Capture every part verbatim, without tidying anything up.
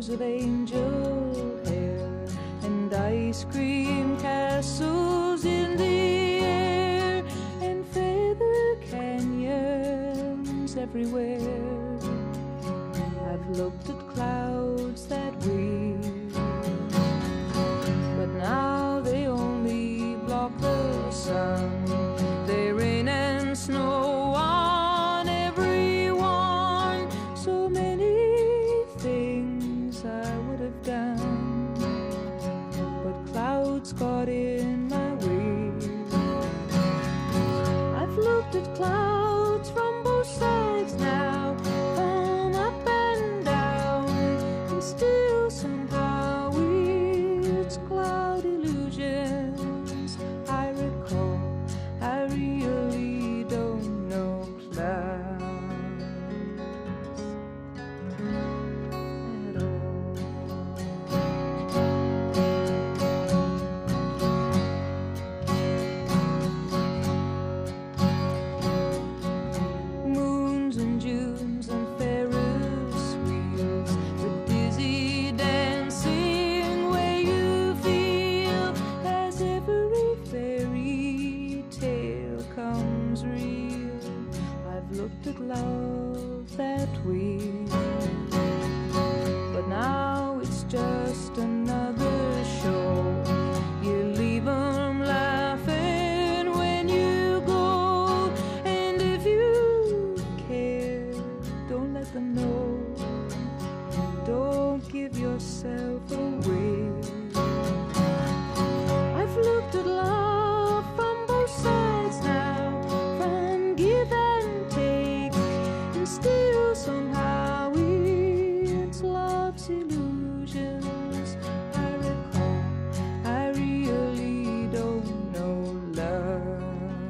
girls with angel hair and ice cream castles in the air and feather canyons everywhere. I've looked at clouds that weave, but now they only block the sun. They rain and snow on everyone. So many things I would have done, but clouds got in my way. I've looked at clouds from both sides now, from up and down, and still somehow it's cloud illusions I recall. I really don't know clouds at all. Moons and Junes and Ferris wheels, the dizzy dancing way you feel as every fairy tale comes real. I've looked at love that way, but now it's just another show. You leave 'em laughing when you go, and if you care, don't let them know. Don't give yourself away. I've looked at love from both sides now, from give and take, and still somehow it's love's illusions I recall. I really don't know love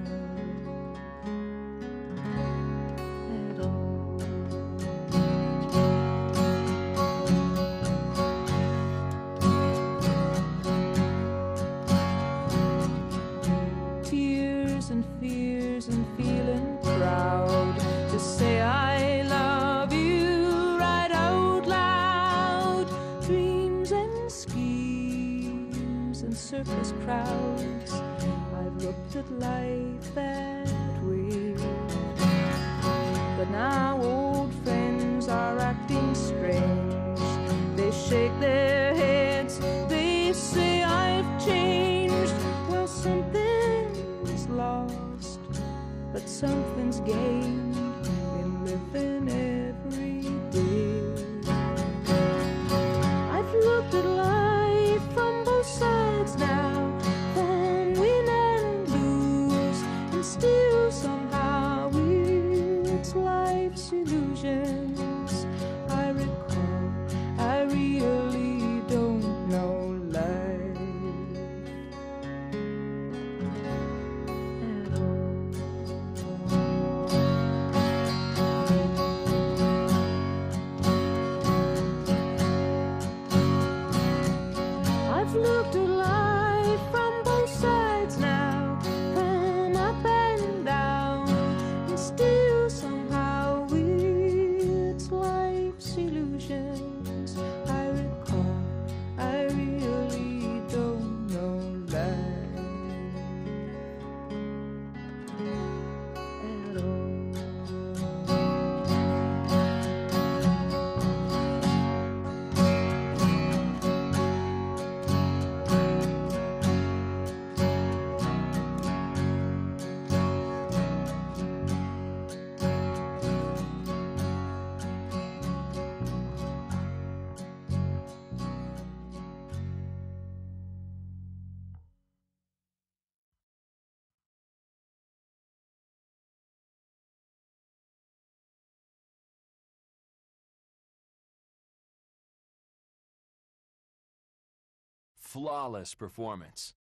at all. Tears and fears and feeling proud to say I love you right out loud. Dreams and schemes and circus crowds, I've looked at life that way, but now old friends are acting strange. They shake their heads, they say I've changed. Well, something's lost, but something's gained in living every day. I've looked at life from both sides now, from win and lose, and still somehow it's life's illusions I recall. I really don't know life at all. I've looked at life from both sides now, from up and down, and still somehow it's life's illusions I recall. I really don't know life at all. Flawless performance.